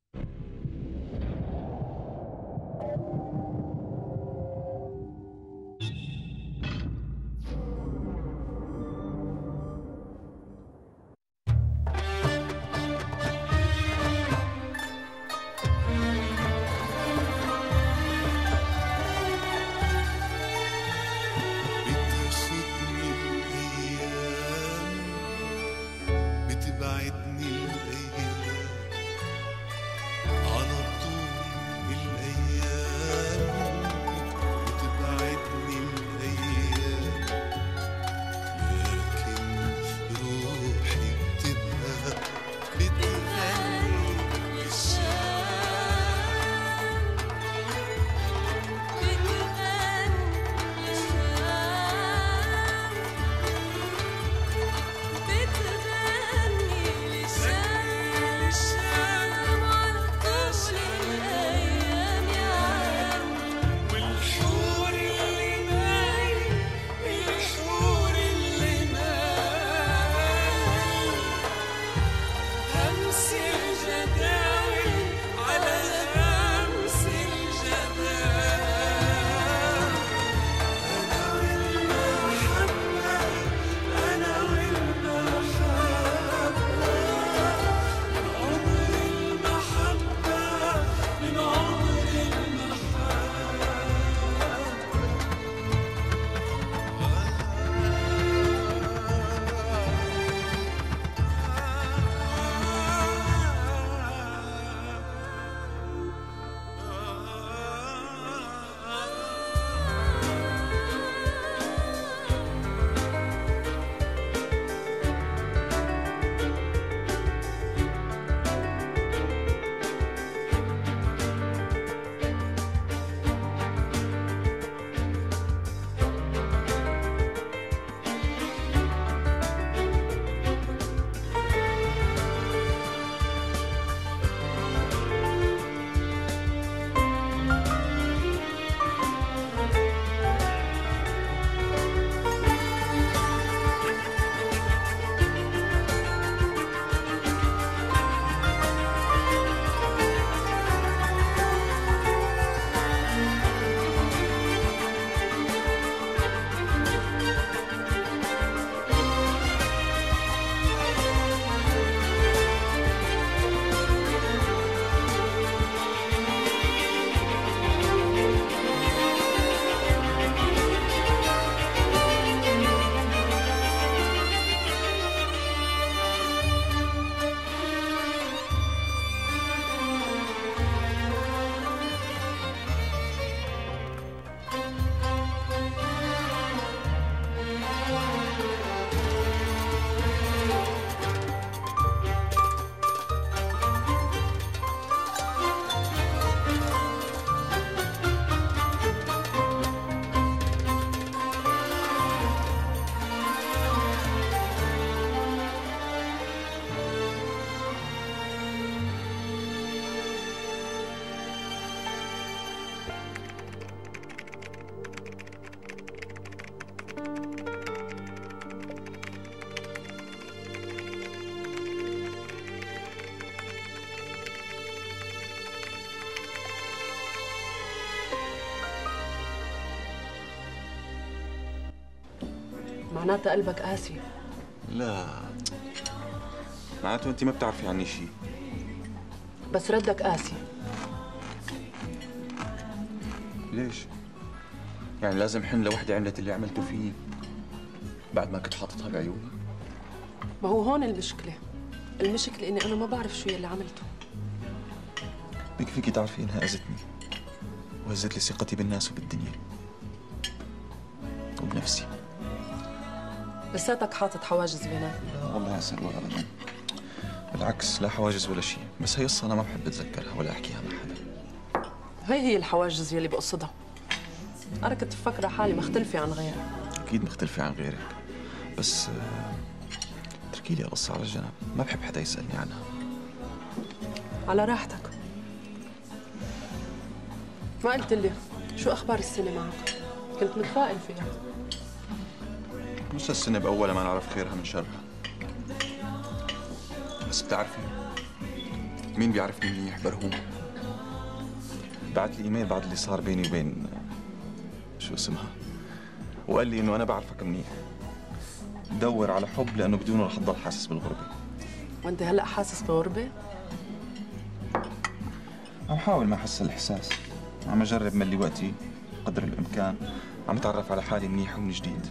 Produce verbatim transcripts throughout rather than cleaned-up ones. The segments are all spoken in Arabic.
معناتها قلبك قاسي. لا، معناته انت ما بتعرفي عني شيء. بس ردك قاسي. ليش؟ يعني لازم حن لوحدة عملت اللي عملته فيه بعد ما كنت حاططها بعيوني؟ ما هو هون المشكلة. المشكلة إني أنا ما بعرف شو يلي عملته. بكفيكي تعرفي إنها أذتني وهزت لي ثقتي بالناس وبالدنيا وبنفسي. لساتك حاطط حواجز بيناتنا. لا والله يا سلوى أبدا، بالعكس لا حواجز ولا شيء، بس هي قصة أنا ما بحب أتذكرها ولا أحكيها مع حدا. هي هي الحواجز يلي بقصدها. أنا كنت مفكرة حالي مختلفة عن غيرك. أكيد مختلفة عن غيرك، بس اتركي لي القصة على الجنب، ما بحب حدا يسألني عنها. على راحتك. ما قلت لي شو أخبار السنة معك؟ كنت متفائل فيها. نص السنة بأولها ما نعرف خيرها من شرها، بس بتعرفي مين بيعرفني منيح؟ برهوم. بعت لي ايميل بعد اللي صار بيني وبين شو اسمها، وقال لي انه انا بعرفك منيح، دور على حب لانه بدونه رح تضل حاسس بالغربه. وانت هلا حاسس بغربه؟ عم حاول ما احس الاحساس، عم اجرب ملي وقتي قدر الامكان، عم اتعرف على حالي منيح ومن جديد.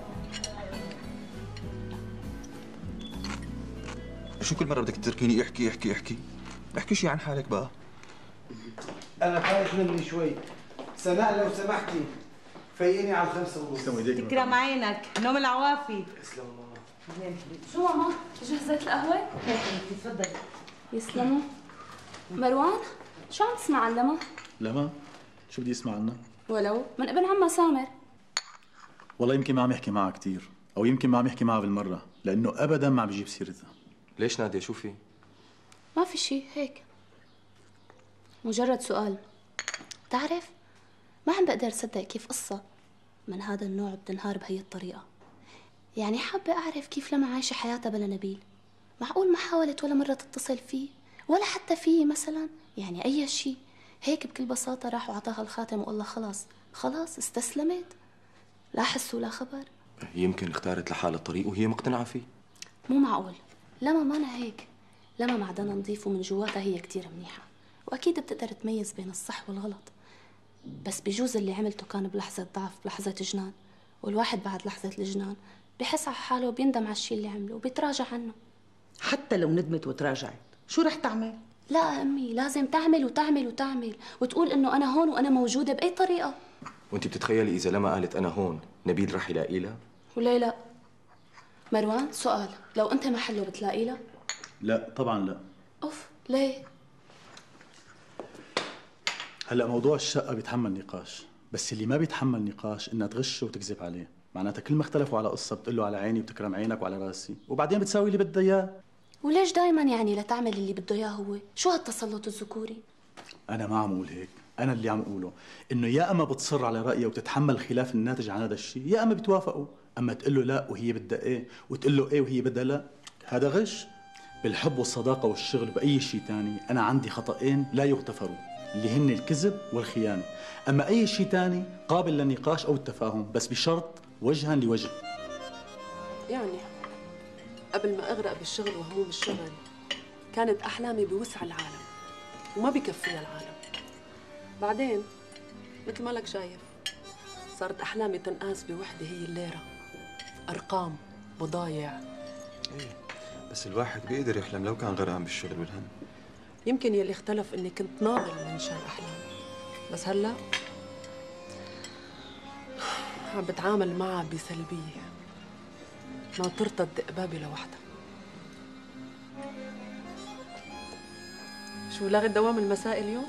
شو كل مرة بدك تتركيني احكي احكي احكي؟ احكي شي عن حالك بقى. أنا خايف مني شوي. سناء لو سمحتي فيقيني على الخمسة ونص. تسلم ايديك. تكرم عينك، نوم العوافي. تسلم ماما. شو ماما؟ جهزت القهوة؟ هي حبيبتي تفضلي. يسلموا. مروان، شو عم تسمع عن لما؟ لما؟ شو بدي اسمع عنها؟ ولو من ابن عمها سامر. والله يمكن ما عم يحكي معها كثير، او يمكن ما عم يحكي معها بالمرة، لأنه أبدا ما عم بيجيب سيرتها. ليش نادية؟ شو في؟ ما في شيء، هيك مجرد سؤال. بتعرف ما عم بقدر صدق كيف قصة من هذا النوع بتنهار بهي الطريقة. يعني حابة أعرف كيف لما عايشة حياتها بلا نبيل. معقول ما حاولت ولا مرة تتصل فيه ولا حتى فيه مثلا؟ يعني أي شيء هيك بكل بساطة راح وعطاها الخاتم وقال لها خلاص خلاص استسلمت، لا حس ولا خبر. يمكن اختارت لحالها الطريق وهي مقتنعة فيه. مو معقول، لما مانا هيك. لما معدنها نظيف ومن جواتها هي كتير منيحة، وأكيد بتقدر تميز بين الصح والغلط. بس بجوز اللي عملته كان بلحظة ضعف، بلحظة جنان، والواحد بعد لحظة الجنان بحس على حاله وبيندم على الشيء اللي عمله وبيتراجع عنه. حتى لو ندمت وتراجعت شو رح تعمل؟ لا أمي، لازم تعمل وتعمل وتعمل وتقول إنه أنا هون وأنا موجودة بأي طريقة. وانت بتتخيلي إذا لما قالت أنا هون نبيل رح يلاقي لها؟ وليه لا؟ مروان سؤال، لو أنت محله بتلاقي لها؟ لا طبعا لا. أوف، ليه؟ هلا موضوع الشقة بيتحمل نقاش، بس اللي ما بيتحمل نقاش انها تغش وتكذب عليه، معناتها كل ما اختلفوا على قصة بتقول له على عيني وتكرم عينك وعلى راسي، وبعدين بتساوي اللي بدها اياه. وليش دايما يعني لتعمل اللي بده اياه هو؟ شو هالتسلط الذكوري؟ انا ما عم اقول هيك، انا اللي عم اقوله انه يا اما بتصر على رايها وتتحمل الخلاف الناتج عن هذا الشيء، يا اما بتوافقوا. اما تقول له لا وهي بدها ايه وتقول له ايه وهي بدها لا، هذا غش. بالحب والصداقة والشغل وبأي شيء تاني أنا عندي خطأين لا يغتفروا، اللي هن الكذب والخيانة. أما أي شيء تاني قابل للنقاش أو التفاهم، بس بشرط وجها لوجه. يعني قبل ما أغرق بالشغل وهموم الشغل كانت أحلامي بوسع العالم وما بكفيها العالم. بعدين مثل ما لك شايف صارت أحلامي تنقاس بوحدة هي الليرة، أرقام، بضايع. ايه بس الواحد بيقدر يحلم لو كان غرقان بالشغل والهم. يمكن يلي اختلف إني كنت ناضل من شان أحلامي، بس هلأ عم بتعامل معها بسلبية، ناطرتها تدق بابي لوحدها. شو لغي دوام المساء اليوم؟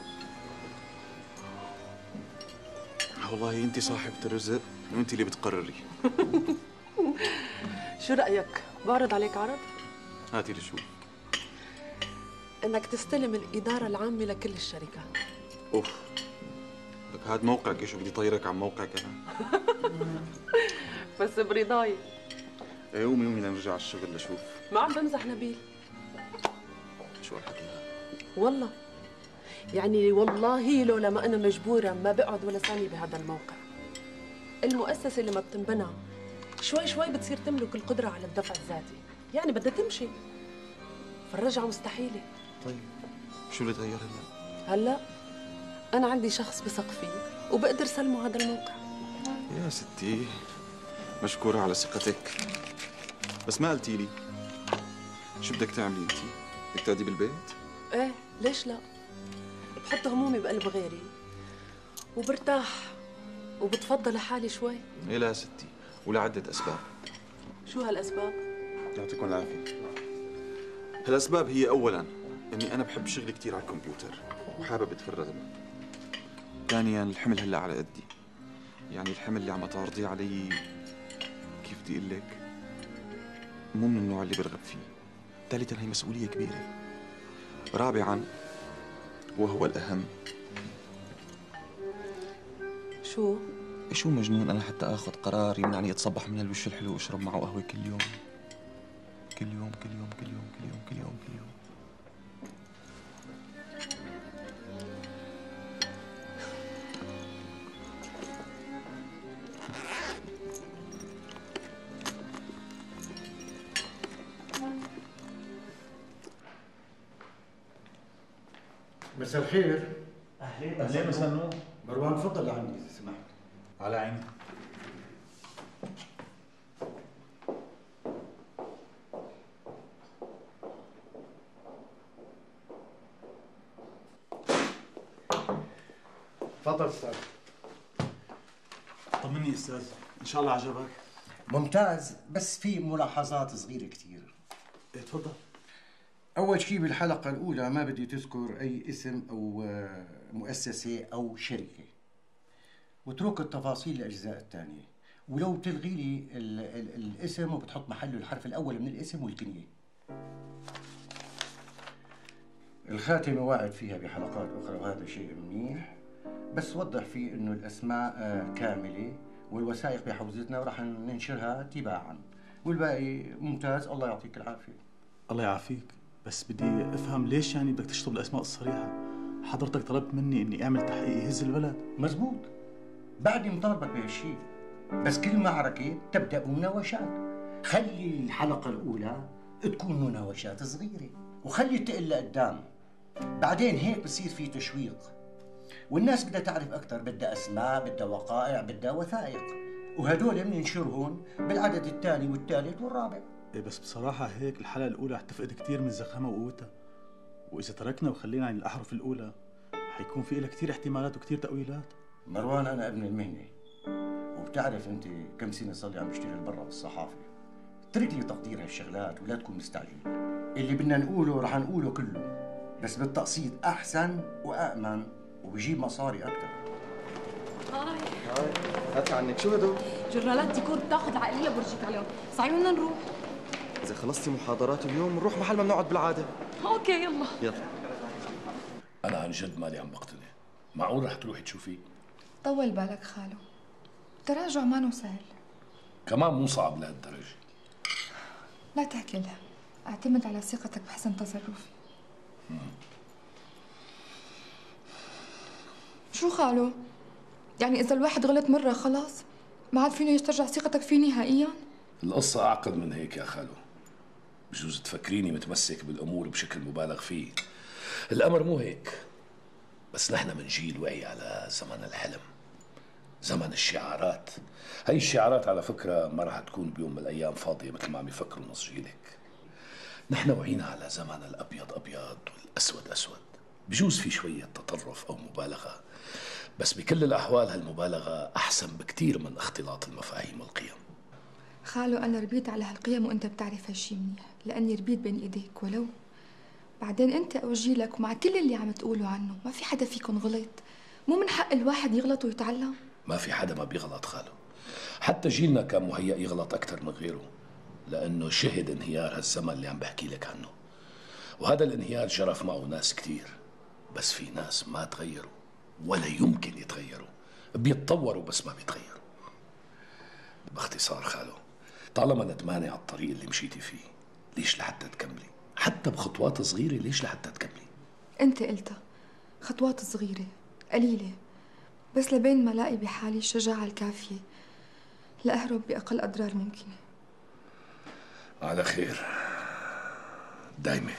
والله انت صاحبة الرزق وانت اللي بتقرري. شو رأيك؟ بعرض عليك عرض؟ هاتي لشوف. إنك تستلم الإدارة العامة لكل الشركات. اوف، لك هاد موقعك شو بدي طيرك عن موقعك انا؟ بس برضاي. ايه قومي قومي لنرجع على الشغل لشوف. ما عم بمزح نبيل. شو هالحكي هذا؟ والله يعني والله لولا ما أنا مجبورة ما بقعد ولا ثانية بهذا الموقع. المؤسسة لما بتنبنى شوي شوي بتصير تملك القدرة على الدفع الذاتي، يعني بدها تمشي، فالرجعة مستحيلة. طيب شو اللي تغير هلا؟ هلا أنا عندي شخص بثق فيه وبقدر سلمه هذا الموقع. يا ستي مشكورة على ثقتك، بس ما قلتي لي شو بدك تعملي انت؟ بدك تقعدي بالبيت؟ ايه ليش لا؟ بحط همومي بقلب غيري وبرتاح وبتفضل حالي شوي. ايه لا ستي، ولعدة اسباب. شو هالاسباب؟ يعطيكم العافية. هالاسباب هي اولا اني انا بحب شغلي كثير على الكمبيوتر وحابب اتفرغ له. ثانيا الحمل هلا على قدي، يعني الحمل اللي عم تعرضيه علي كيف بدي اقول لك مو من النوع اللي برغب فيه. ثالثا هي مسؤولية كبيرة. رابعا وهو الأهم، شو؟ شو مجنون أنا حتى آخذ قرار يمنعني أتصبح من الوش الحلو وأشرب معه قهوة كل يوم كل يوم كل يوم كل يوم كل يوم كل يوم كل يوم. مساء الخير. اهلين اهلين مساء النور. مروان تفضل لعندي اذا سمحت. على عيني. تفضل استاذ. طمني استاذ، ان شاء الله عجبك. ممتاز، بس في ملاحظات صغيره كثير. ايه تفضل. اول شيء بالحلقه الاولى ما بدي تذكر اي اسم او مؤسسه او شركه، واترك التفاصيل للاجزاء الثانيه، ولو بتلغي لي ال ال الاسم وبتحط محله الحرف الاول من الاسم والكنيه. الخاتمه واعد فيها بحلقات اخرى وهذا شيء منيح، بس وضح فيه انه الاسماء كامله والوثائق بحوزتنا وراح ننشرها تباعا، والباقي ممتاز. الله يعطيك العافيه. الله يعافيك، بس بدي افهم ليش يعني بدك تشطب الاسماء الصريحه؟ حضرتك طلبت مني اني اعمل تحقيق يهز البلد. مزبوط، بعدني مطالبك بهالشيء، بس كل معركه تبدا بمناوشات. خلي الحلقه الاولى تكون مناوشات صغيره، وخلي تقل لقدام، بعدين هيك بصير في تشويق، والناس بدها تعرف اكثر، بدها اسماء، بدها وقائع، بدها وثائق، وهدول بننشرهم بالعدد الثاني والثالث والرابع. إيه بس بصراحة هيك الحلقة الأولى حتفقد كثير من زخمها وقوتها، وإذا تركنا وخلينا عن الأحرف الأولى حيكون في لها كثير احتمالات وكثير تأويلات. مروان أنا ابن المهنة، وبتعرف أنت كم سنة صار لي عم بشتغل برا بالصحافة. اترك لي تقدير هالشغلات ولا تكون مستعجل. اللي بدنا نقوله رح نقوله كله، بس بالتقسيط أحسن وأأمن وبجيب مصاري أكثر. هاي هاي هاتي عنك، شو هدول؟ جورنالات ديكور بتاخذ العائليه برجيك عليهم. صحيح بدنا نروح؟ إذا خلصتي محاضرات اليوم نروح محل ما بنقعد بالعادة. اوكي يلا يلا. أنا عن جد مالي عم بقتنع، معقول رح تروحي تشوفيه؟ طول بالك خالو، التراجع مانو سهل. كمان مو صعب لهالدرجة. لا تحكي لها، اعتمد على ثقتك بحسن تصرفي. شو خالو؟ يعني إذا الواحد غلط مرة خلاص ما عاد فيني يسترجع ثقتك فيه نهائياً؟ القصة أعقد من هيك يا خالو. بجوز تفكريني متمسك بالأمور بشكل مبالغ فيه. الأمر مو هيك، بس نحن من جيل وعي على زمن الحلم، زمن الشعارات. هاي الشعارات على فكرة ما راح تكون بيوم من الأيام فاضية مثل ما عم يفكروا نص جيلك. نحن وعينا على زمن الأبيض أبيض والأسود أسود. بجوز في شوية تطرف أو مبالغة، بس بكل الأحوال هالمبالغة أحسن بكتير من اختلاط المفاهيم والقيم. خالو أنا ربيت على هالقيم وأنت بتعرف هالشي منيح، لأني ربيت بين إيديك. ولو بعدين أنت أو جيلك ومع كل اللي عم تقولوا عنه ما في حدا فيكم غلط. مو من حق الواحد يغلط ويتعلم؟ ما في حدا ما بيغلط خالو، حتى جيلنا كان مهيأ يغلط أكثر من غيره، لأنه شهد انهيار هالزمن اللي عم بحكي لك عنه. وهذا الانهيار جرف معه ناس كتير، بس في ناس ما تغيروا ولا يمكن يتغيروا، بيتطوروا بس ما بيتغيروا. باختصار خالو، طالما ندمانة على الطريق اللي مشيتي فيه، ليش لحتى تكملي؟ حتى بخطوات صغيرة ليش لحتى تكملي؟ أنت قلتها، خطوات صغيرة قليلة، بس لبين ما لاقي بحالي الشجاعة الكافية لأهرب بأقل أضرار ممكنة. على خير دايما.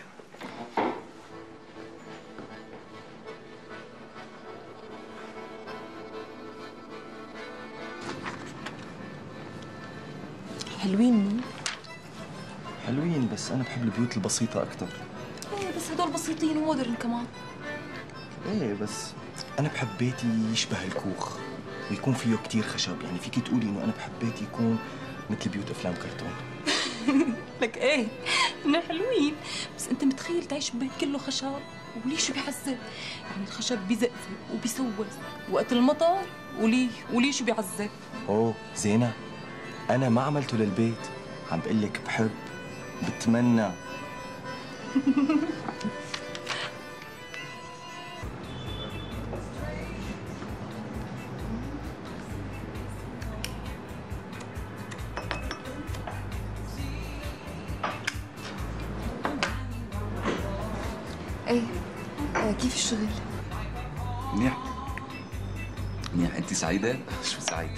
حلوين مو؟ حلوين، بس أنا بحب البيوت البسيطة أكثر. ايه بس هدول بسيطين ومودرن كمان. إيه بس أنا بحب بيتي يشبه الكوخ ويكون فيه كتير خشب، يعني فيكي تقولي إنه أنا بحب بيتي يكون مثل بيوت أفلام كرتون. لك ايه إنه حلوين، بس أنت متخيل تعيش ببيت كله خشب؟ وليه شو بيعذب؟ يعني الخشب بيزقزق وبيسوس وقت المطر، وليه وليه شو بيعذب؟ أوه زينة، أنا ما عملته للبيت، عم بقول لك بحب بتمنى. ايه آه كيف الشغل؟ منيح منيح. انت سعيدة؟ شو سعيد؟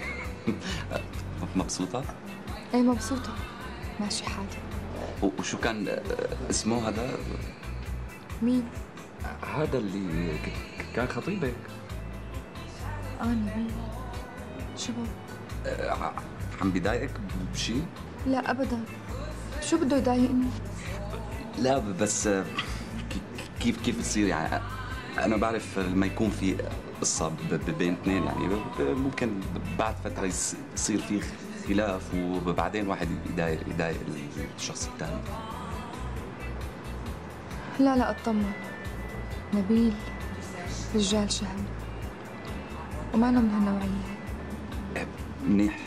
مبسوطة؟ ايه مبسوطة، ماشي حالي. وشو كان اسمه هذا؟ مين؟ هذا اللي ك- كان خطيبك. اه نبيل، شو بو؟ آه، ع- عم بيضايقك بشيء؟ لا ابدا، شو بده يضايقني؟ لا بس آه، ك- كيف كيف تصير يعني. انا بعرف لما يكون في قصه ب- ب- بين اثنين يعني ب- ممكن بعد فتره يص- يصير في خلاف وبعدين واحد يضايق يضايق الشخص الثاني. لا لا اطمن، نبيل رجال شهم ومعنا من هالنوعية. منيح.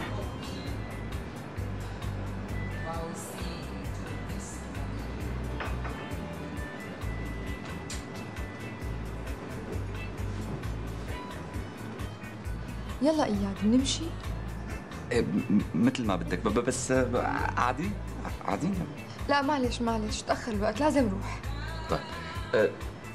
يلا اياد بنمشي؟ إيه، م- مثل ما بدك ب- بس آه، عادي عادي. لا معلش معلش تأخر الوقت لازم روح. طيب أه.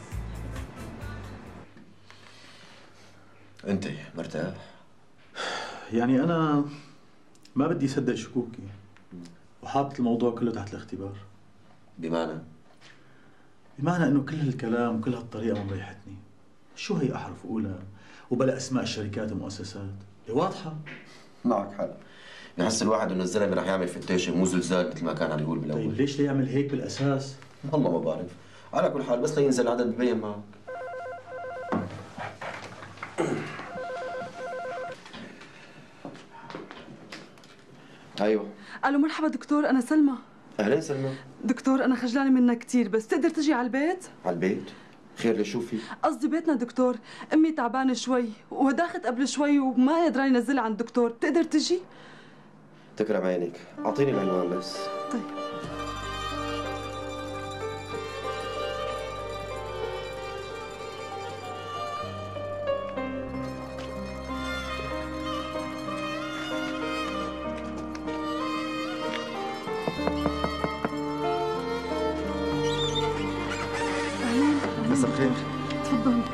انت مرتاح؟ يعني أنا ما بدي أصدق شكوكي وحاطط الموضوع كله تحت الاختبار. بمعنى؟ بمعنى إنه كل هالكلام وكل هالطريقة ما مريحتني. شو هي أحرف أولى وبلا أسماء الشركات والمؤسسات؟ واضحة. معك حق. بحس الواحد انه الزلمه رح يعمل فتاشه مو زلزال مثل ما كان عم يقول بالاول. طيب ليش يعمل هيك بالاساس؟ والله ما بعرف. على كل حال بس لينزل العدد ببين معك. ايوه. الو مرحبا دكتور، انا سلمى. اهلا سلمى. دكتور انا خجلانه منك كثير، بس تقدر تجي على البيت؟ على البيت؟ خير ليش شو في؟ قصدي بيتنا دكتور، امي تعبانه شوي وداخت قبل شوي وما قادره ينزلها عند الدكتور، بتقدر تجي؟ تكرم عينك، اعطيني العنوان بس. طيب. مساء الخير. تفضل.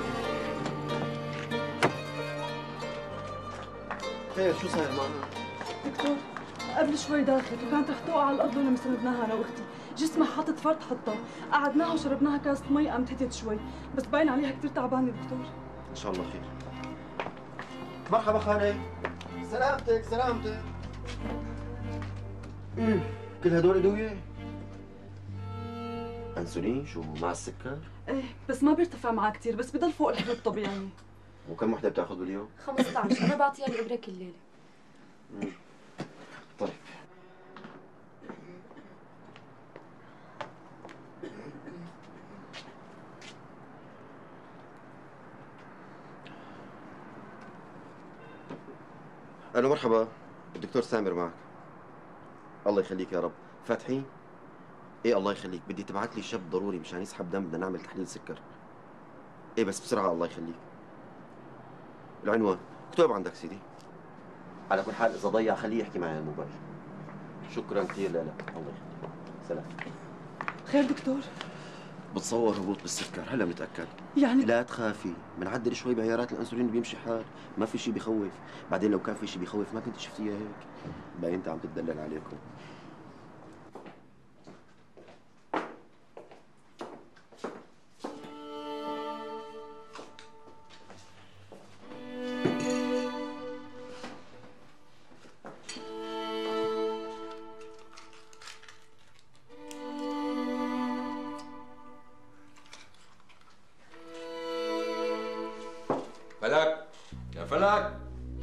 خير شو صاير معنا؟ دكتور قبل شوي داخلت وكانت رح توقع على الارض ولما سندناها انا واختي، جسمها حاطط فرط حطها، قعدناها وشربناها كاسة مي قامت هديت شوي، بس باين عليها كثير تعبانه دكتور. ان شاء الله خير. مرحبا خالي. سلامتك سلامتك. امم كل هدول ادويه؟ انسولين شو مع السكر؟ ايه بس ما بيرتفع معها كثير، بس بضل فوق الحدود الطبيعي. وكم وحده بتاخذ باليوم؟ خمسة عشر، انا بعطيها الابره كل ليله. مم. طيب. الو مرحبا، الدكتور سامر معك. الله يخليك يا رب. فاتحين؟ ايه الله يخليك، بدي تبعت لي شاب ضروري مشان يسحب دم، بدنا نعمل تحليل سكر. ايه بس بسرعه الله يخليك. العنوان اكتب عندك سيدي. على كل حال اذا ضيع خليه يحكي معي على الموبايل. شكرا كثير لك، الله يخليك. سلام. خير دكتور؟ بتصور هبوط بالسكر، هلا متاكد. يعني لا تخافي، بنعدل شوي بعيارات الانسولين بيمشي حال، ما في شيء بخوف، بعدين لو كان في شيء بخوف ما كنت شفتيها هيك. باين انت عم تتدلل عليكم. فلك يا فلك.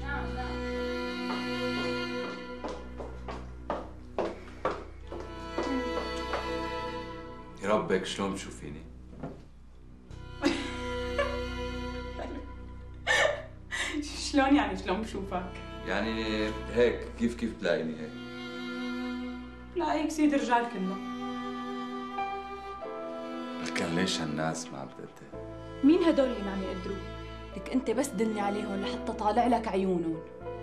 يا ربك شلون بتشوفيني؟ شلون يعني شلون بشوفك؟ يعني هيك كيف كيف تلاقيني هيك؟ لا هيك سيد الرجال كنا. لكن ليش هالناس ما عم تقدر؟ مين هدول اللي ما عم يقدروا؟ لك انت بس دلني عليهم لحتى طالع لك عيونهم.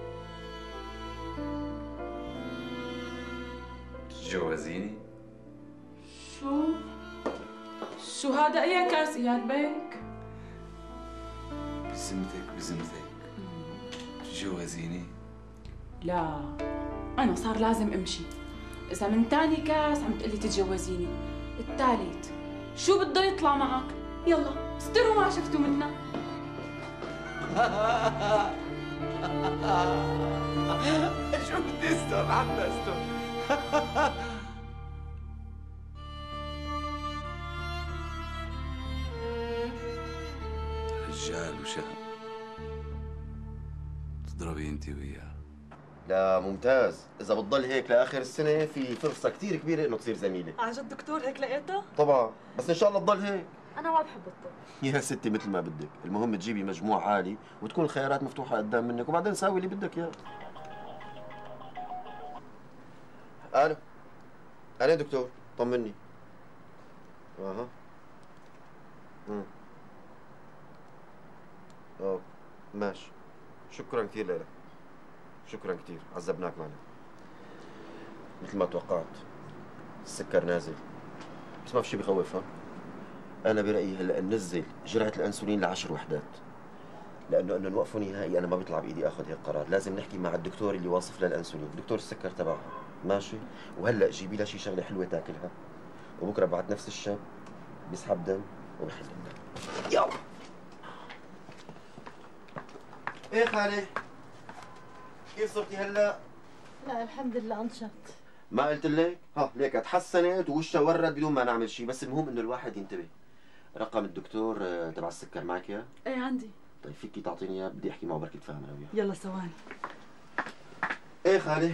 تتجوزيني؟ شو؟ شو هذا اي كاس يا بيك؟ بذمتك بذمتك تتجوزيني؟ لا انا صار لازم امشي. اذا من تاني كاس عم تقلي تتجوزيني، الثالث شو بده يطلع معك؟ يلا استروا ما شفتوا منا. شو بدي استر عنا استر. رجال وشهم تضربي انت وياه. لا ممتاز، إذا بتضل هيك لآخر السنة في فرصة كثير كبيرة إنه تصير زميلة. عن جد دكتور هيك لقيتها؟ طبعا، بس إن شاء الله تضل هيك. أنا ما بحب الطب. يا ستي مثل ما بدك، المهم تجيبي مجموع عالي وتكون الخيارات مفتوحة قدام منك وبعدين ساوي اللي بدك إياه. ألو. أنا دكتور، طمني. أها. امم. أوه، ماشي. شكرا كثير لك. شكرا كثير، عذبناك معنا. مثل ما توقعت السكر نازل، بس ما في شيء بخوف. ها؟ أنا برأيي هلا ننزل جرعة الأنسولين لعشر وحدات، لأنه إنه نوقفه نهائي أنا ما بيطلع بإيدي آخذ هيك قرار، لازم نحكي مع الدكتور اللي واصف لها الأنسولين، دكتور السكر تبعها، ماشي؟ وهلا جيبي لها شي شغلة حلوة تاكلها، وبكره بعد نفس الشاب بيسحب دم وبحل الدم. يلا. إيه خالي؟ كيف صرتي هلا؟ لا الحمد لله انشط. ما قلت لك؟ ها ليك تحسنت ووشها ورد بدون ما نعمل شيء، بس المهم انه الواحد ينتبه. رقم الدكتور تبع السكر معك اياه؟ ايه عندي. طيب فيكي تعطيني اياه، بدي احكي معه بركي تفهم انا وياه. يلا ثواني. ايه خالي؟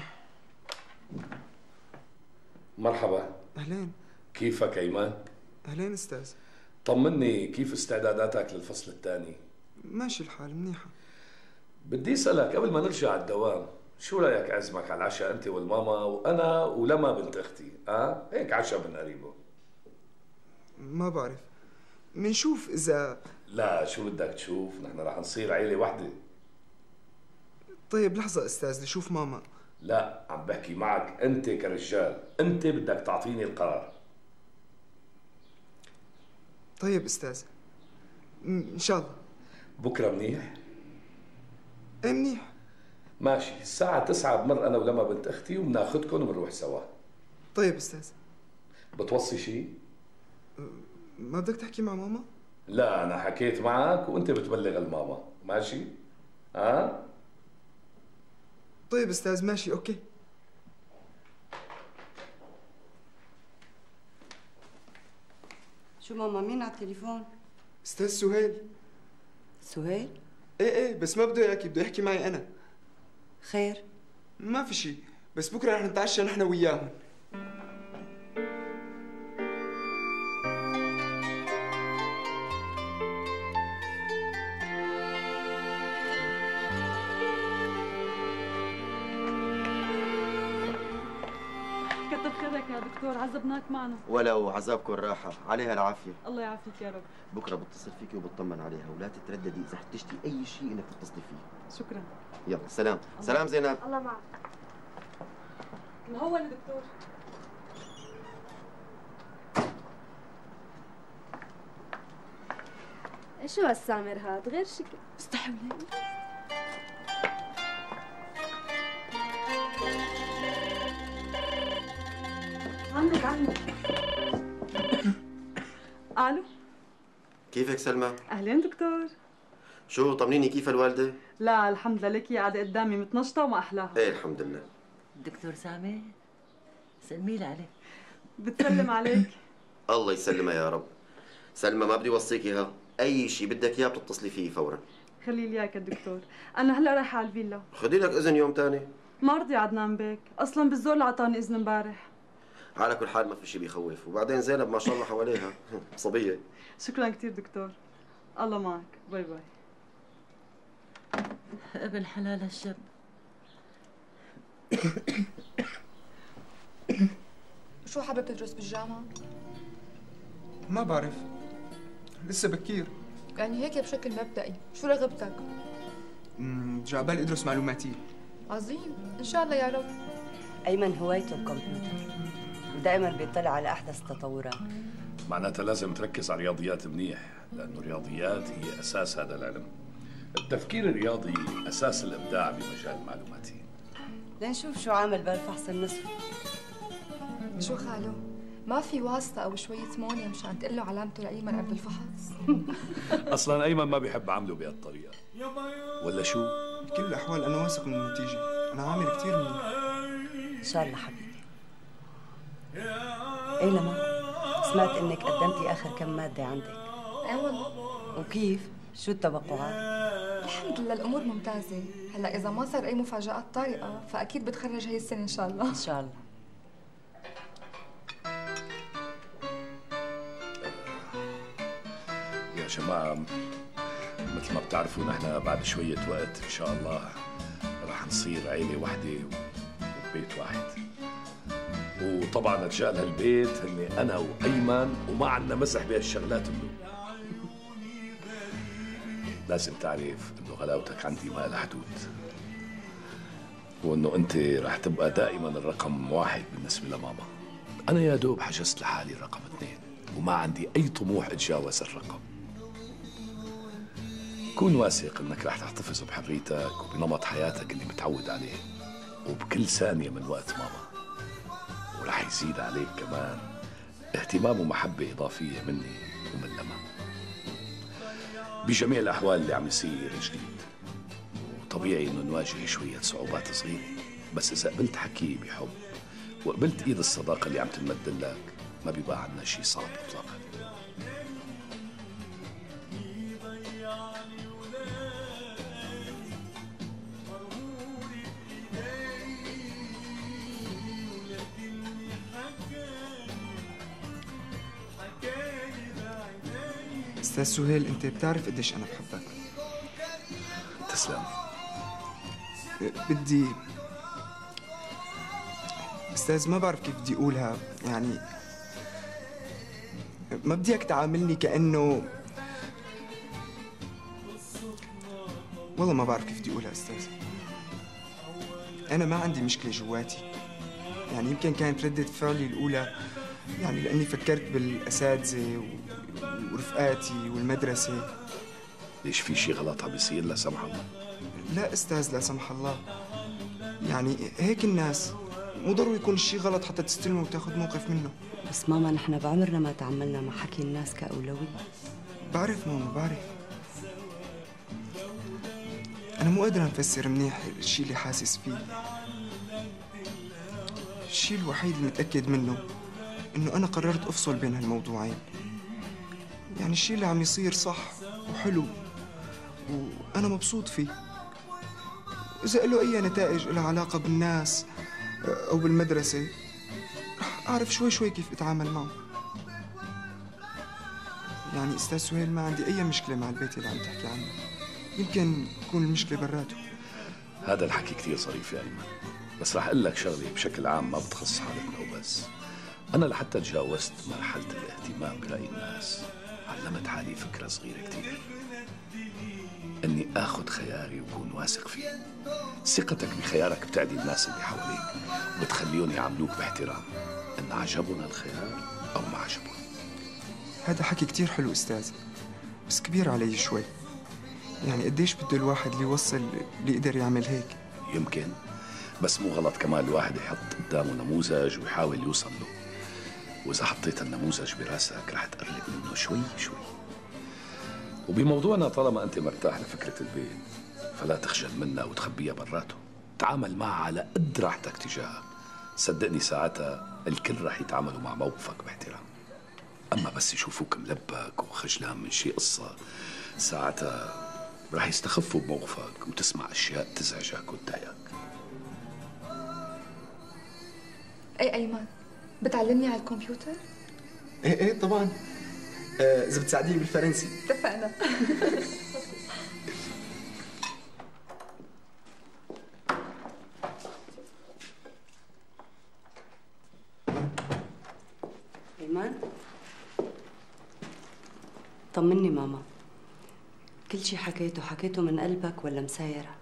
مرحبا. اهلين. كيفك ايمن؟ اهلين استاذ. طمني، كيف استعداداتك للفصل الثاني؟ ماشي الحال، منيحة. بدي اسألك قبل ما نرجع على الدوام، شو رايك اعزمك على العشاء انت والماما وانا ولما بنت اختي، اه؟ هيك عشاء من قريبه. ما بعرف، منشوف اذا. لا شو بدك تشوف، نحن رح نصير عيلة وحدة. طيب لحظة استاذ لشوف ماما. لا عم بحكي معك انت كرجال، انت بدك تعطيني القرار. طيب استاذ، ان شاء الله. بكره منيح؟ ايه منيح. ماشي، الساعة تسعة بمر أنا ولما بنت أختي وبناخذكم وبنروح سوا. طيب أستاذ. بتوصي شيء؟ ما بدك تحكي مع ماما؟ لا أنا حكيت معك وأنت بتبلغ الماما، ماشي؟ ها؟ أه؟ طيب أستاذ ماشي أوكي. شو ماما مين على التليفون؟ أستاذ سهيل. سهيل؟ إيه إيه بس ما بده إياكي، بده يحكي معي أنا. خير؟ ما في شيء، بس بكره رح نتعشى نحن وياهم. كتر خيرك يا دكتور، عذبناك معنا. ولو عذابكم راحة، عليها العافية. الله يعافيك يا رب. بكره بتصل فيكي وبطمن عليها، ولا تترددي إذا احتجتي أي شيء إنك تتصلي فيه. شكرا. يلا سلام. سلام زينب. الله معك. مهون يا دكتور. شو هالسامر هاد غير شكل. استحملي. عنك عنك. الو. كيفك سلمى؟ اهلين دكتور. شو طمنيني، كيف الوالدة؟ لا الحمد لله، ليكي قاعدة قدامي متنشطة وما أحلاها. ايه الحمد لله. دكتور سامر سلمي لي عليه. بتسلم عليك. الله يسلمها يا رب. سلمى ما بدي اوصيك اياها، اي شيء بدك اياه بتتصلي فيه فورا. خلي لي اياك الدكتور، انا هلا رايحة على الفيلا. خدي لك اذن يوم ثاني. ما رضي عدنان بيك، اصلا بالزور اللي اعطاني اذن امبارح. على كل حال ما في شيء بيخوف، وبعدين زينب ما شاء الله حواليها صبية. شكرا كثير دكتور، الله معك، باي باي. ابن حلال الشاب. شو حابب تدرس بالجامعة؟ ما بعرف، لسه بكير. يعني هيك بشكل مبدئي، شو رغبتك؟ امم جعبال ادرس معلوماتية. عظيم، ان شاء الله يا رب. ايمن هوايته الكمبيوتر ودائما بيطلع على احدث التطورات. معناتها لازم تركز على الرياضيات منيح، لانه الرياضيات هي اساس هذا العلم. التفكير الرياضي اساس الابداع بمجال المعلوماتي. لنشوف شو عامل بالفحص النصفي. شو خالو؟ ما في واسطة أو شوية مونيا مشان تقول له علامته لأيمن قبل الفحص؟ اصلا ايمن ما بيحب عامله بهالطريقه، ولا شو؟ بكل الأحوال أنا واثق من النتيجة، أنا عامل كثير منيح. ان شاء الله حبيبي. ايه لما سمعت انك قدمتي اخر كم ماده عندك. ايه والله. وكيف؟ شو التوقعات؟ الحمد لله الأمور ممتازة، هلا إذا ما صار أي مفاجآت طارئة فأكيد بتخرج هي السنة إن شاء الله. ان شاء الله. يا جماعه مثل ما بتعرفوا نحن بعد شويه وقت ان شاء الله رح نصير عيله وحده وبيت واحد. وطبعا رجال هالبيت هني انا وايمن، وما عندنا مزح بهالشغلات منه. لازم تعرف انه غلاوتك عندي ما لها حدود، وانه انت رح تبقى دائما الرقم واحد بالنسبه لماما. انا يا دوب حجزت لحالي الرقم اثنين، وما عندي اي طموح اتجاوز الرقم. كون واثق انك رح تحتفظ بحريتك وبنمط حياتك اللي متعود عليه، وبكل ثانيه من وقت ماما. ورح يزيد عليك كمان اهتمام ومحبه اضافيه مني ومن لما. بجميع الأحوال اللي عم يصير جديد، وطبيعي إنه نواجه شوية صعوبات صغيرة، بس إذا قبلت حكي بحب وقبلت إيد الصداقة اللي عم تنمد لك ما بيبقى عنا شيء صعب إطلاقا. أستاذ سهيل، أنت بتعرف قديش أنا بحبك. تسلم. بدي أستاذ ما بعرف كيف بدي أقولها، يعني ما بدي إياك تعاملني كأنه، والله ما بعرف كيف بدي أقولها أستاذ. أنا ما عندي مشكلة جواتي، يعني يمكن كانت ردة فعلي الأولى يعني لأني فكرت بالأساتذة ورفقاتي والمدرسة. ليش في شيء غلط عم بيصير لا سمح الله؟ لا أستاذ لا سمح الله، يعني هيك الناس، مو ضروري يكون الشيء غلط حتى تستلمه وتاخذ موقف منه. بس ماما نحن بعمرنا ما تعاملنا مع حكي الناس كأولوية. بعرف ماما بعرف، أنا مو قادر أفسر منيح الشيء اللي حاسس فيه. الشيء الوحيد اللي متأكد منه إنه أنا قررت أفصل بين هالموضوعين. يعني الشيء اللي عم يصير صح وحلو وأنا مبسوط فيه. إذا له أي نتائج لها علاقة بالناس أو بالمدرسة رح أعرف شوي شوي كيف أتعامل معه. يعني أستاذ سهيل ما عندي أي مشكلة مع البيت اللي عم تحكي عنه، يمكن تكون المشكلة براته. هذا الحكي كثير ظريف يا أيمن، بس رح أقول لك شغلة بشكل عام ما بتخص حالتنا وبس. أنا لحتى تجاوزت مرحلة الاهتمام برأي الناس علمت حالي فكرة صغيرة كتير، إني آخذ خياري وكون واثق فيه. ثقتك بخيارك بتعدي الناس اللي حواليك وبتخليهم يعاملوك باحترام، إن عجبهم الخيار أو ما عجبهم. هذا حكي كتير حلو أستاذ، بس كبير علي شوي. يعني قديش بده الواحد اللي يوصل اللي يقدر يعمل هيك؟ يمكن، بس مو غلط كمان الواحد يحط قدامه نموذج ويحاول يوصل له. وإذا حطيت النموذج براسك رح تقرب منه شوي شوي. وبموضوعنا طالما أنت مرتاح لفكرة البيت فلا تخجل منها وتخبيها براته. تعامل معها على قد راحتك تجاهها. صدقني ساعتها الكل رح يتعاملوا مع موقفك باحترام. أما بس يشوفوك ملبك وخجلان من شي قصة، ساعتها رح يستخفوا بموقفك وتسمع أشياء تزعجك وتضايقك. أي أيمن، بتعلمني على الكمبيوتر؟ ايه ايه طبعا، آه، اذا بتساعديني بالفرنسي. اتفقنا. ايمن، طمني ماما، كل شي حكيته حكيته من قلبك ولا مسايرة؟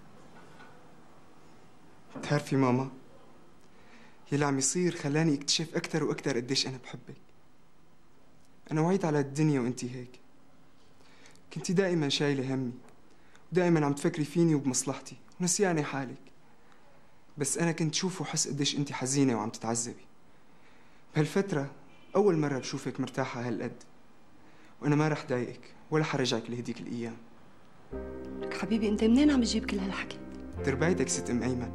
بتعرفي ماما، يلي عم يصير خلاني اكتشف اكثر واكثر قديش انا بحبك. انا وعيت على الدنيا وانتي هيك، كنتي دائما شايله همي ودائما عم تفكري فيني وبمصلحتي ونسياني حالك. بس انا كنت شوف وحس قديش انتي حزينه وعم تتعذبي. بهالفتره أول مرة بشوفك مرتاحة هالقد، وأنا ما رح ضايقك ولا حرجعك لهديك الأيام. لك حبيبي أنت منين عم تجيب كل هالحكي؟ تربايتك ست أم أيمن.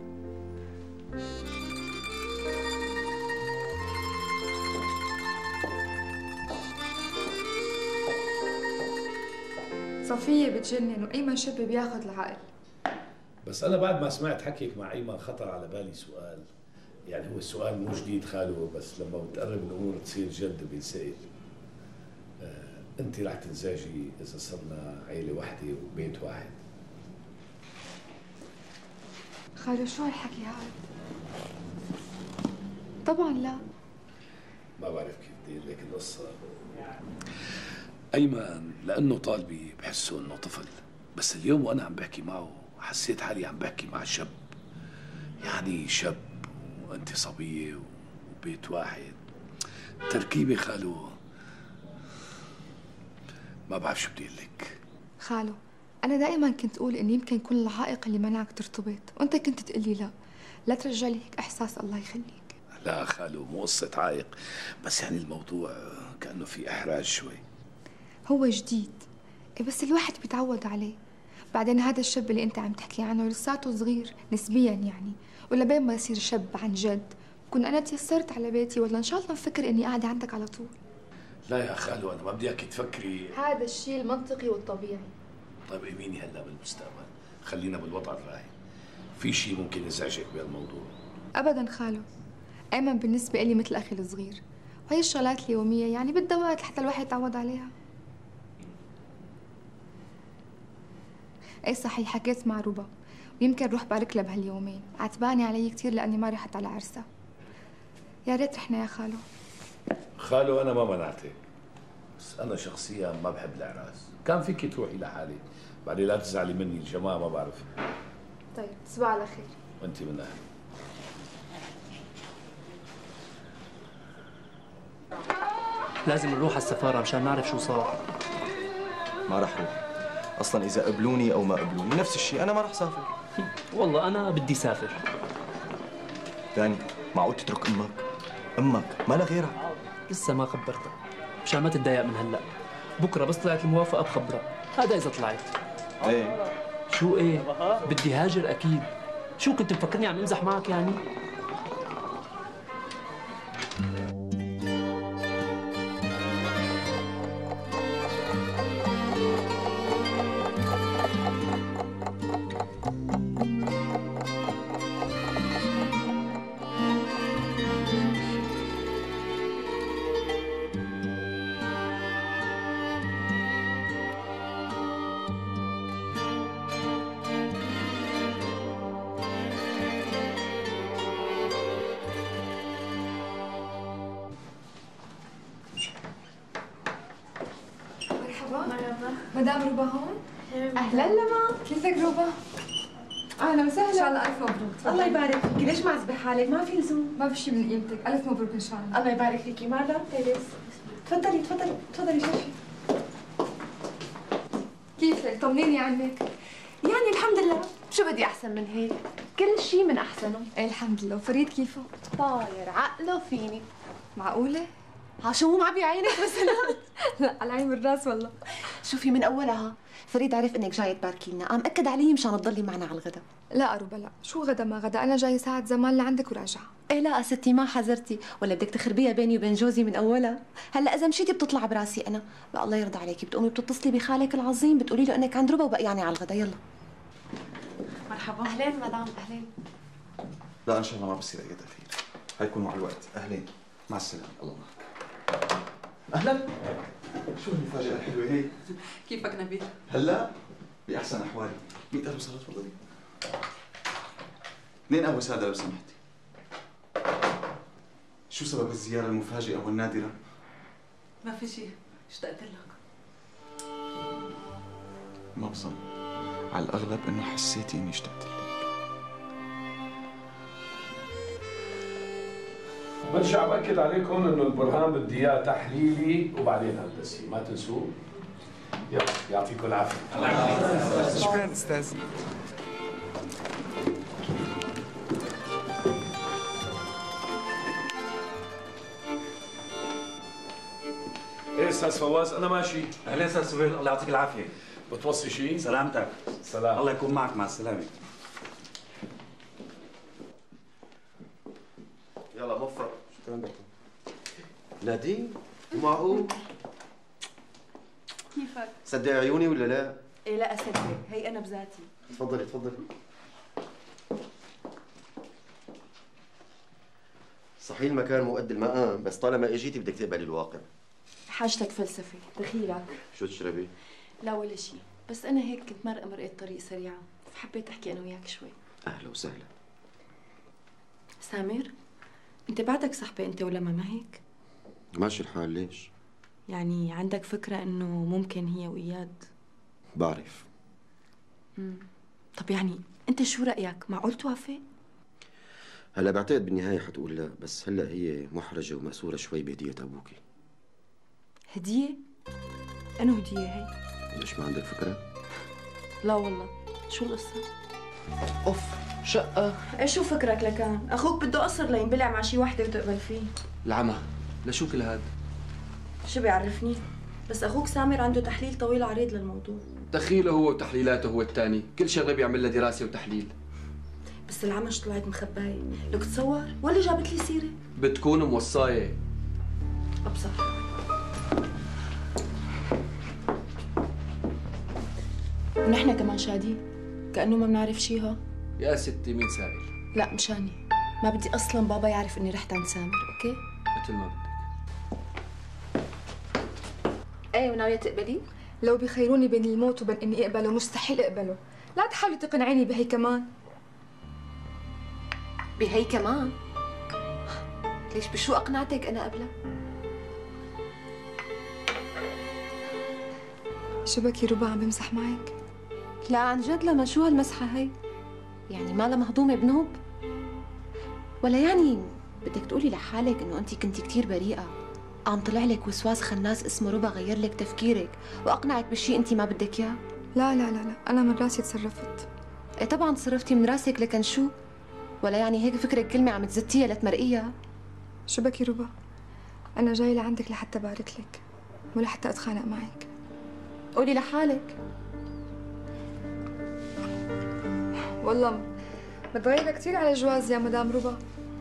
صفية بتجنن وأيمن شاب بياخذ العقل. بس أنا بعد ما سمعت حكيك مع أيمن خطر على بالي سؤال. يعني هو السؤال مو جديد خالو، بس لما بتقرب الأمور تصير جد بينسأل. آه، أنت رح تنزعجي إذا صرنا عيلة واحدة وبيت واحد؟ خالو شو هالحكي هاد؟ طبعا لا. ما بعرف كيف بدي أقول لك القصة. أيمن لأنه طالبي بحسه إنه طفل، بس اليوم وأنا عم بحكي معه حسيت حالي عم بحكي مع شاب. يعني شاب وأنت صبية وبيت واحد، تركيبة خالو ما بعرف شو بدي أقول لك. خالو أنا دائما كنت أقول إن يمكن يكون العائق اللي منعك ترتبط، وأنت كنت تقلي لا، لا ترجع لي هيك إحساس الله يخليك. لا خالو مو قصة عائق، بس يعني الموضوع كأنه في إحراج شوي. هو جديد إيه بس الواحد بيتعود عليه. بعدين هذا الشاب اللي أنت عم تحكي عنه لساته صغير نسبيا يعني، ولا بين ما يصير شاب عن جد كون أنا تيسرت على بيتي، ولا إن شاء الله نفكر إني قاعدة عندك على طول. لا يا خالو أنا ما بدي إياكي تفكري. هذا الشيء المنطقي والطبيعي. طيب إيميني هلا بالمستقبل، خلينا بالوضع الراهن. في شيء ممكن يزعجك بهالموضوع؟ أبدا خالو، أيمن بالنسبة لي مثل أخي الصغير، وهي الشغلات اليومية يعني بدها وقت لحتى الواحد يتعود عليها. ايه صحيح حكيت مع روبا، ويمكن روح بارك لها بهاليومين، عتباني علي كثير لأني ما رحت على عرسها. يا ريت رحنا يا خالو. خالو أنا ما منعتك، بس أنا شخصيا ما بحب الأعراس، كان فيكي تروحي لحالك، بعدين لا تزعلي مني الجماعة ما بعرف. طيب تصبح على خير. وأنت من أهلي. لازم نروح على السفارة مشان نعرف شو صار. ما رح روح، اصلا اذا قبلوني او ما قبلوني نفس الشيء، انا ما رح سافر. والله انا بدي سافر. داني معقول تترك امك؟ امك ما لها غيرها. لسه ما خبرتها مشان ما تتضايق من هلا، بكره بس طلعت الموافقة بخبرها، هذا اذا طلعت. ايه شو ايه؟ بدي هاجر اكيد. شو كنت مفكرني عم امزح معك يعني؟ مدام روبا هون؟ اهلا لما، كيفك روبا؟ اهلا وسهلا. ان شاء الله الف مبروك. الله يبارك فيكي، ليش معزبه حالك؟ ما في لزوم. ما في شيء من قيمتك، الف مبروك ان شاء الله. الله يبارك فيكي مالا تيريس. تفضلي تفضلي تفضلي شوفي. كيفك؟ طمنيني عنك. يعني الحمد لله، شو بدي احسن من هيك؟ كل شيء من احسنه. ايه الحمد لله. وفريد كيفه؟ طاير عقله فيني. معقوله؟ ها شو مو معبي عينك مثلا؟ لا على العين والراس والله. شوفي من اولها فريد عرف انك جايه تباركي لنا، قام اكد علي مشان تضلي معنا على الغداء. لا روبا لا، شو غدا ما غدا، انا جاي ساعة زمان لعندك وراجعه. ايه لا ستي ما حذرتي، ولا بدك تخربيها بيني وبين جوزي من اولها؟ هلا اذا مشيتي بتطلع براسي انا، لا الله يرضى عليكي بتقومي بتتصلي بخالك العظيم بتقولي له انك عند روبا وبقياني على الغداء. يلا مرحبا. اهلين مدام. اهلين. لا ان شاء الله ما بصير اي تاخير، حيكونوا على الوقت. اهلين مع السلامه. الله معك. اهلا. شو المفاجأة الحلوة هي؟ كيفك نبيل؟ هلا بأحسن أحوالي. مئة أهلا وسهلا تفضلي. اثنين قهوة سادة لو سمحتي. شو سبب الزيارة المفاجئة والنادرة؟ ما في شيء، اشتقت لك. ما بظن، على الأغلب إنه حسيتي إني اشتقت لك. برجع باكد عليكم انه البرهان بدي اياه تحليلي وبعدين هندسي، ما تنسوه. يلا يعطيكم العافيه. شكرا استاذ. استاذ فواز، انا ماشي. اهلين استاذ سهيل، الله يعطيك العافيه. بتوصي شيء؟ سلامتك. سلام. الله يكون معك، مع السلامه. يلا موفق. شكرا لك. نادين، معقول؟ كيفك؟ صدق عيوني ولا لا؟ ايه لا اصدق، هي انا بذاتي. تفضلي تفضلي. صحيح المكان مو قد المقام، بس طالما اجيتي بدك تقبلي الواقع. حاجتك فلسفي، دخيلك. شو تشربي؟ لا ولا شيء، بس انا هيك كنت مرقه مرقت طريق سريعه، فحبيت احكي انا وياك شوي. اهلا وسهلا. سامر، انت بعدك صاحبه انت ولا ما هيك؟ ماشي الحال، ليش؟ يعني عندك فكره انه ممكن هي واياد؟ بعرف. امم طب يعني انت شو رايك؟ معقول توافق؟ هلا بعتقد بالنهايه حتقول لا، بس هلا هي محرجه ومأسوره شوي بهديه ابوكي. هديه؟ انو هديه هي؟ ليش ما عندك فكره؟ لا والله، شو القصه؟ اوف شقه. ايه شو فكرك لكان؟ اخوك بده قصر لينبلع مع شي وحده وتقبل فيه. العمى، لشو كل هاد؟ شو بيعرفني؟ بس اخوك سامر عنده تحليل طويل عريض للموضوع. تخيله هو وتحليلاته هو الثاني، كل شغله بيعمل لها دراسه وتحليل. بس العمش طلعت مخبايه، لك تصور ولا جابت لي سيره؟ بتكون موصايه. ابصر. ونحن كمان شادين، كأنه ما بنعرف شي. ها يا ستي مين سائل؟ لا مشاني، ما بدي اصلا بابا يعرف اني رحت عند سامر، اوكي؟ مثل ما بدك. ايه وناوية تقبلي؟ لو بيخيروني بين الموت وبين اني اقبله مستحيل اقبله، لا تحاولي تقنعيني بهي كمان. بهي كمان؟ ليش بشو اقنعتك انا قبلها؟ شو بكي ربا عم بمزح معك؟ لا عن جد لما شو هالمسحة هي؟ يعني مالها مهضومة بنوب؟ ولا يعني بدك تقولي لحالك انه انت كنتي كثير بريئة، عم طلع لك وسواس خناس اسمه ربا غير لك تفكيرك واقنعك بشيء انت ما بدك اياه؟ لا لا لا لا، انا من راسي تصرفت. ايه طبعا تصرفتي من راسك، لكن شو؟ ولا يعني هيك فكرك كلمة عم تزتيها لتمرقيها؟ شو بكي ربا؟ انا جاي لعندك لحتى بارك لك، مو لحتى اتخانق معك. قولي لحالك. والله متغيرة كثير على الجواز يا مدام ربا.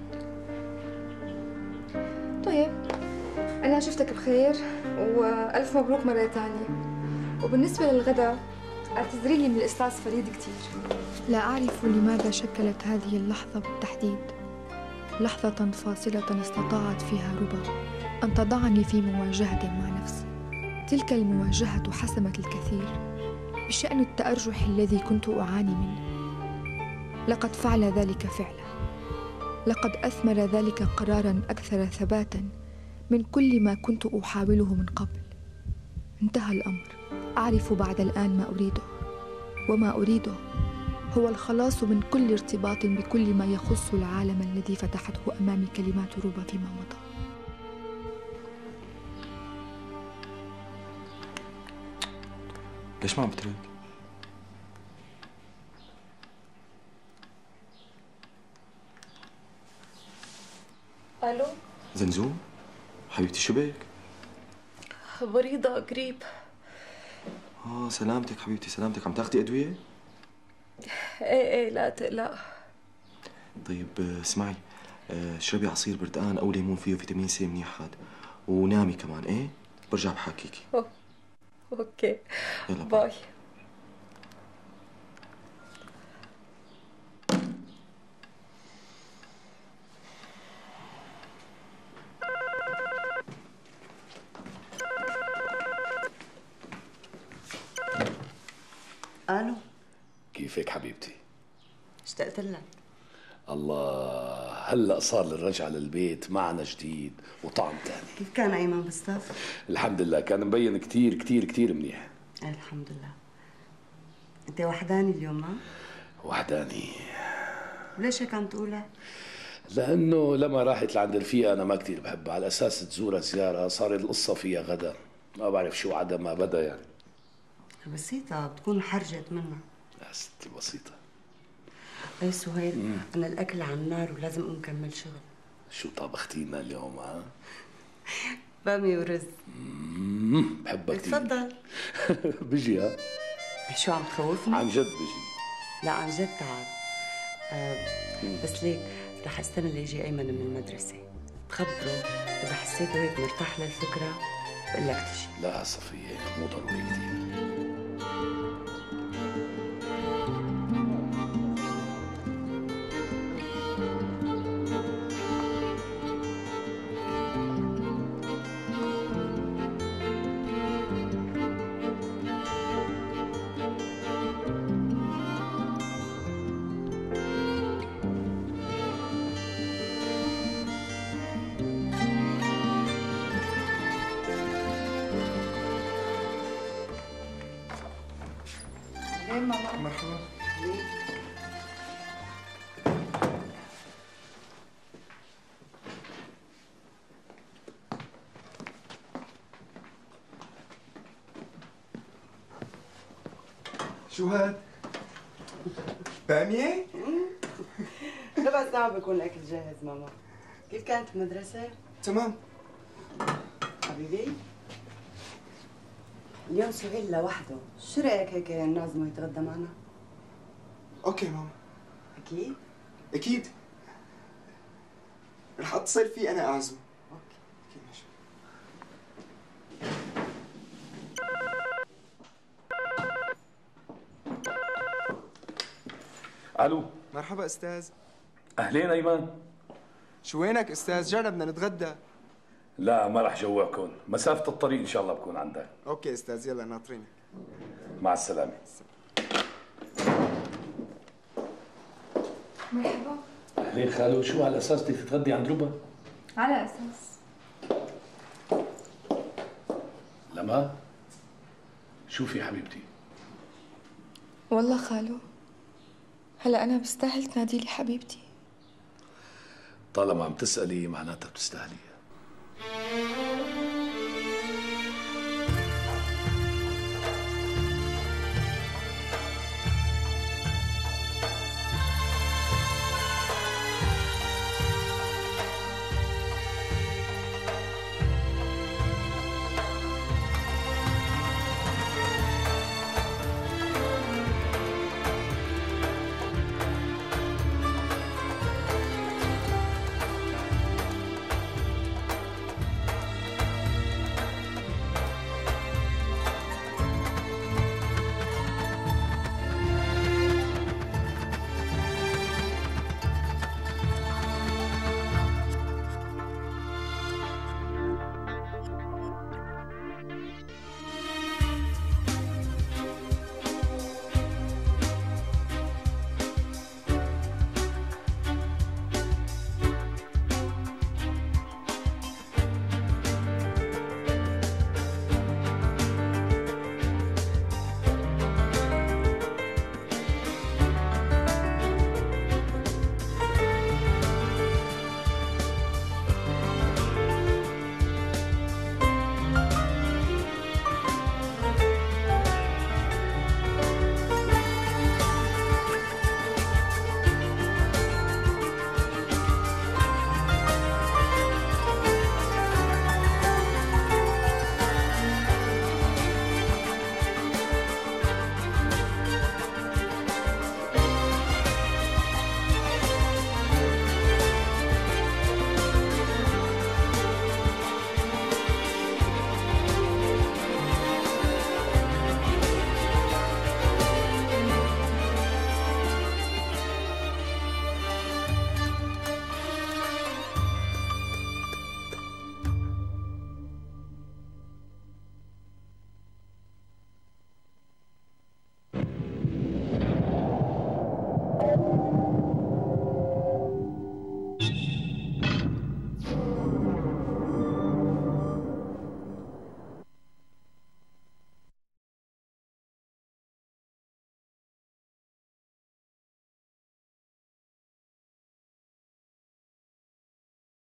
طيب أنا شفتك بخير وألف مبروك مرة تانية. وبالنسبة للغدا اعتذري لي من الأستاذ فريد كثير. لا أعرف لماذا شكلت هذه اللحظة بالتحديد لحظة فاصلة استطاعت فيها ربا أن تضعني في مواجهة مع نفسي. تلك المواجهة حسمت الكثير بشأن التأرجح الذي كنت أعاني منه. لقد فعل ذلك فعلا، لقد أثمر ذلك قرارا أكثر ثباتا من كل ما كنت أحاوله من قبل. انتهى الأمر، أعرف بعد الآن ما أريده، وما أريده هو الخلاص من كل ارتباط بكل ما يخص العالم الذي فتحته أمامي كلمات ربا فيما مضى. ليش ما عم بترد؟ الو زنزون حبيبتي، شو بك؟ مريضة قريب. اه سلامتك حبيبتي، سلامتك. عم تاخدي ادويه؟ ايه ايه لا تقلق. طيب اسمعي، اشربي عصير بردقان او ليمون فيه فيتامين سي منيح هاد، ونامي كمان. ايه برجع بحاكيكي. اوكي يلا باي. الو، كيفك حبيبتي؟ اشتقت لك. الله، هلا صار الرجعة للبيت معنا جديد وطعم تاني. كيف كان ايمن بستاف؟ الحمد لله، كان مبين كتير كتير كتير منيح. الحمد لله. انت وحداني اليوم ما؟ وحداني. وليش هيك عم تقولها؟ لانه لما راحت لعند رفيقة انا ما كتير بحبها، على اساس تزورها زيارة صار القصة فيها غدا، ما بعرف شو عدا ما بدا يعني. بسيطة، بتكون حرجت منها. يا ستي بسيطة. اي سهيل، انا الاكل على النار ولازم اقوم كمل شغل. شو طبختي لنا اليوم ها؟ بامي ورز. مم، بحبها كثير. تفضل. بيجي ها؟ شو عم تخوفني؟ عن جد بيجي. لا عن جد تعال. آه بس ليك رح استنى ليجي ايمن من المدرسه، بخبره اذا حسيته هيك مرتاح للفكره بقول لك تجي. لا صفية هيك مو ضروري كثير. مرحبا. شو هاد؟ بامية؟ ربع ساعة بكون الأكل جاهز ماما. كيف كانت المدرسة؟ تمام. حبيبي اليوم سهيل لوحده، شو رأيك هيك نعزمه يتغدى معنا؟ اوكي ماما. أكيد؟ اكيد. رح اتصل فيه انا اعزمه. اوكي. اوكي ماشي. الو. مرحبا استاذ. اهلين ايمن. شو وينك استاذ؟ جانا بدنا نتغدى. لا ما رح جوعكم، مسافة الطريق ان شاء الله بكون عندك. اوكي استاذ يلا ناطرينك. مع السلامة. مرحبا. اهلين خالو، شو على اساس بدك تتغدي عند ربا؟ على اساس لما شو في حبيبتي؟ والله خالو هلا انا بستاهل تنادي لي حبيبتي. طالما عم تسألي معناتها بتستاهلي.